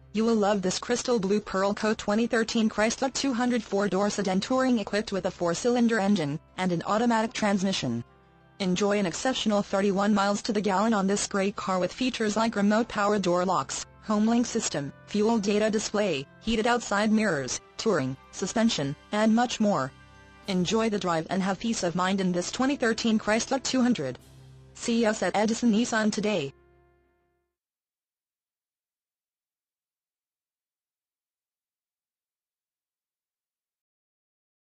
You will love this crystal blue pearl coat 2013 Chrysler 200 4-door sedan touring equipped with a 4-cylinder engine and an automatic transmission. Enjoy an exceptional 31 miles to the gallon on this great car with features like remote power door locks, home link system, fuel data display, heated outside mirrors, touring, suspension, and much more. Enjoy the drive and have peace of mind in this 2013 Chrysler 200. See us at Edison Nissan today.